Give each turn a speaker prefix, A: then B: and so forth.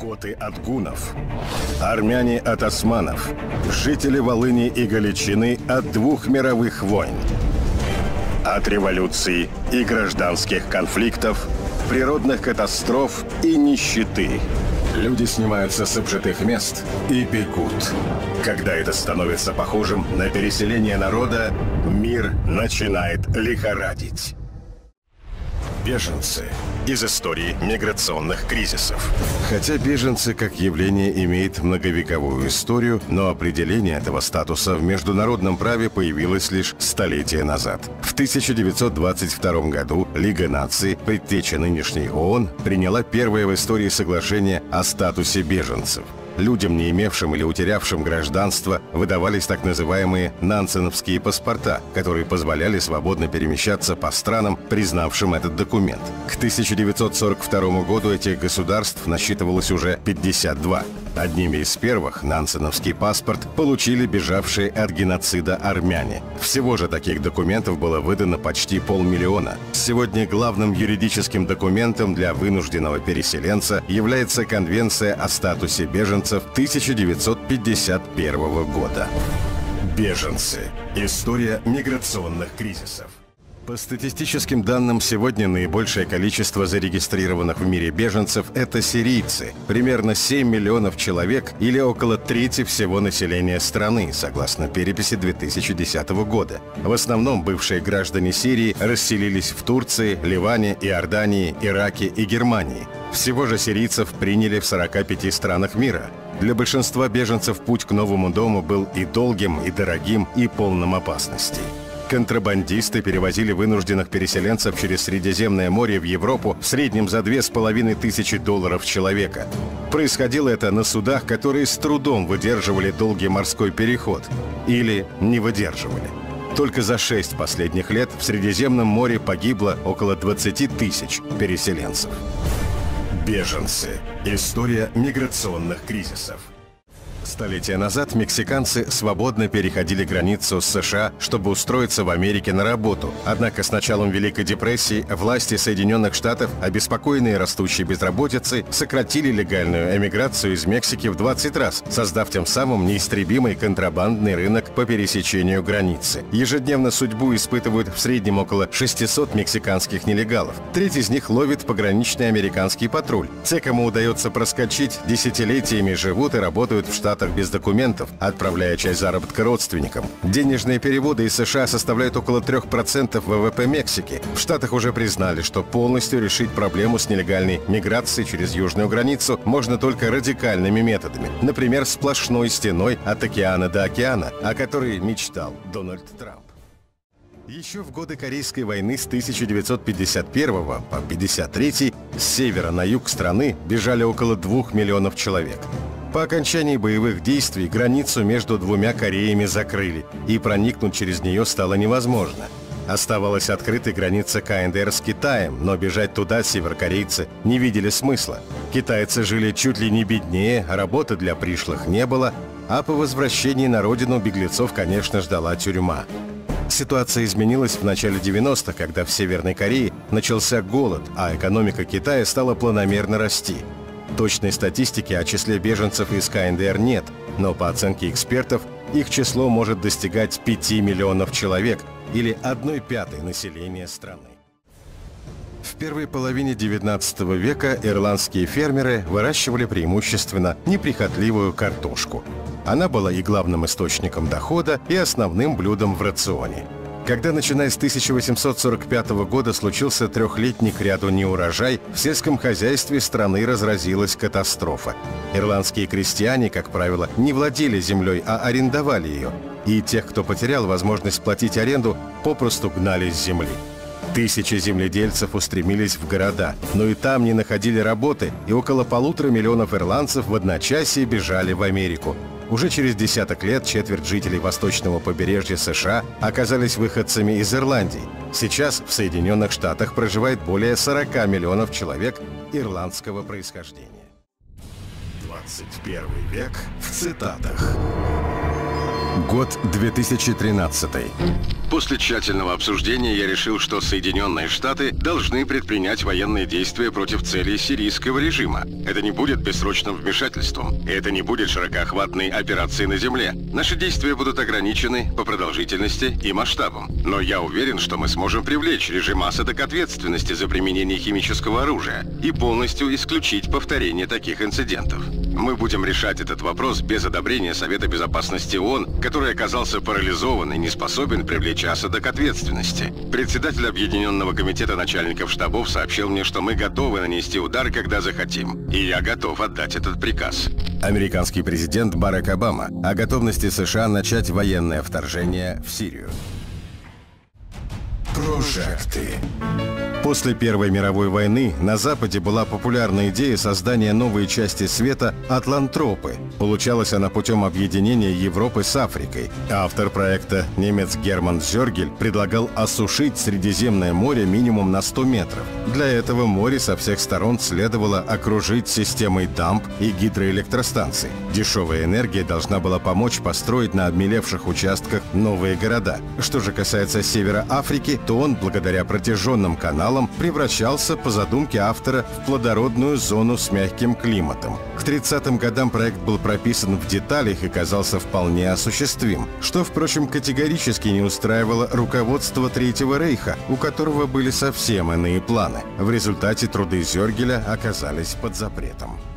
A: Готы от гуннов, армяне от османов, жители Волыни и Галичины от двух мировых войн. От революций и гражданских конфликтов, природных катастроф и нищеты. Люди снимаются с обжитых мест и бегут. Когда это становится похожим на переселение народа, мир начинает лихорадить. Беженцы из истории миграционных кризисов. Хотя беженцы как явление имеет многовековую историю, но определение этого статуса в международном праве появилось лишь столетия назад. В 1922 году Лига наций, предтеча нынешней ООН, приняла первое в истории соглашение о статусе беженцев. Людям, не имевшим или утерявшим гражданство, выдавались так называемые нансеновские паспорта, которые позволяли свободно перемещаться по странам, признавшим этот документ. К 1942 году этих государств насчитывалось уже 52. Одними из первых нансеновский паспорт получили бежавшие от геноцида армяне. Всего же таких документов было выдано почти 500 000. Сегодня главным юридическим документом для вынужденного переселенца является Конвенция о статусе беженцев 1951 года. Беженцы. История миграционных кризисов. По статистическим данным, сегодня наибольшее количество зарегистрированных в мире беженцев – это сирийцы. Примерно 7 миллионов человек или около трети всего населения страны, согласно переписи 2010 года. В основном бывшие граждане Сирии расселились в Турции, Ливане, Иордании, Ираке и Германии. Всего же сирийцев приняли в 45 странах мира. Для большинства беженцев путь к новому дому был и долгим, и дорогим, и полным опасностей. Контрабандисты перевозили вынужденных переселенцев через Средиземное море в Европу в среднем за $2500 человека. Происходило это на судах, которые с трудом выдерживали долгий морской переход. Или не выдерживали. Только за 6 последних лет в Средиземном море погибло около 20 000 переселенцев. Беженцы. История миграционных кризисов. Столетия назад мексиканцы свободно переходили границу с США, чтобы устроиться в Америке на работу. Однако с началом Великой депрессии власти Соединенных Штатов, обеспокоенные растущей безработицей, сократили легальную эмиграцию из Мексики в 20 раз, создав тем самым неистребимый контрабандный рынок по пересечению границы. Ежедневно судьбу испытывают в среднем около 600 мексиканских нелегалов. Треть из них ловит пограничный американский патруль. Те, кому удается проскочить, десятилетиями живут и работают в Штатах без документов, отправляя часть заработка родственникам. Денежные переводы из США составляют около 3% ВВП Мексики. В Штатах уже признали, что полностью решить проблему с нелегальной миграцией через южную границу можно только радикальными методами. Например, сплошной стеной от океана до океана, о которой мечтал Дональд Трамп. Еще в годы Корейской войны с 1951 по 1953 с севера на юг страны бежали около 2 миллионов человек. По окончании боевых действий границу между двумя Кореями закрыли, и проникнуть через нее стало невозможно. Оставалась открытой граница КНДР с Китаем, но бежать туда северокорейцы не видели смысла. Китайцы жили чуть ли не беднее, работы для пришлых не было, а по возвращении на родину беглецов, конечно, ждала тюрьма. Ситуация изменилась в начале 90-х, когда в Северной Корее начался голод, а экономика Китая стала планомерно расти. Точной статистики о числе беженцев из КНДР нет, но по оценке экспертов их число может достигать 5 миллионов человек или 1/5 населения страны. В первой половине XIX века ирландские фермеры выращивали преимущественно неприхотливую картошку. Она была и главным источником дохода, и основным блюдом в рационе. Когда, начиная с 1845 года, случился трехлетний к ряду неурожай, в сельском хозяйстве страны разразилась катастрофа. Ирландские крестьяне, как правило, не владели землей, а арендовали ее. И тех, кто потерял возможность платить аренду, попросту гнали с земли. Тысячи земледельцев устремились в города, но и там не находили работы, и около 1,5 миллиона ирландцев в одночасье бежали в Америку. Уже через десяток лет четверть жителей восточного побережья США оказались выходцами из Ирландии. Сейчас в Соединенных Штатах проживает более 40 миллионов человек ирландского происхождения. 21 век в цитатах. Год 2013. После тщательного обсуждения я решил, что Соединенные Штаты должны предпринять военные действия против целей сирийского режима. Это не будет бессрочным вмешательством, и это не будет широкоохватной операцией на земле. Наши действия будут ограничены по продолжительности и масштабам. Но я уверен, что мы сможем привлечь режим Асада к ответственности за применение химического оружия и полностью исключить повторение таких инцидентов. Мы будем решать этот вопрос без одобрения Совета Безопасности ООН, который оказался парализован и не способен привлечь Асада к ответственности. Председатель Объединенного комитета начальников штабов сообщил мне, что мы готовы нанести удар, когда захотим. И я готов отдать этот приказ. Американский президент Барак Обама о готовности США начать военное вторжение в Сирию. Прожекты. После Первой мировой войны на Западе была популярна идея создания новой части света – Атлантропы. Получалась она путем объединения Европы с Африкой. Автор проекта, немец Герман Зёргель, предлагал осушить Средиземное море минимум на 100 метров. Для этого море со всех сторон следовало окружить системой дамб и гидроэлектростанций. Дешевая энергия должна была помочь построить на обмелевших участках новые города. Что же касается севера Африки, то он, благодаря протяженным каналам, превращался, по задумке автора, в плодородную зону с мягким климатом. К 30-м годам проект был прописан в деталях и казался вполне осуществим, что, впрочем, категорически не устраивало руководство Третьего Рейха, у которого были совсем иные планы. В результате труды Зёргеля оказались под запретом.